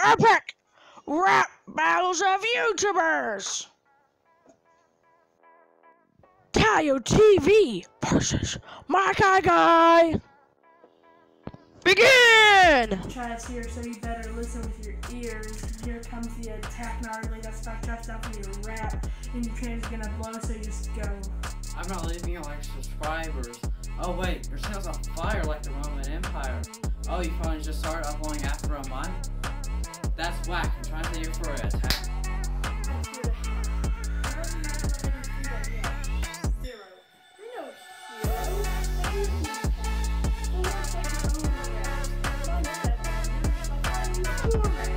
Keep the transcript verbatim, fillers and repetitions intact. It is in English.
Epic rap battles of YouTubers. Tayo T V versus My Guy Guy. Begin! Chad's here, so you better listen with your ears. Here comes the attack gnarly. That's not just up for your rap. And your train's gonna blow, so you just go. I'm not leaving you like subscribers. Oh wait, your channel's on fire like the Roman Empire. Oh, you finally just started uploading after a month? That's whack. I'm trying to say you for an attack. Zero.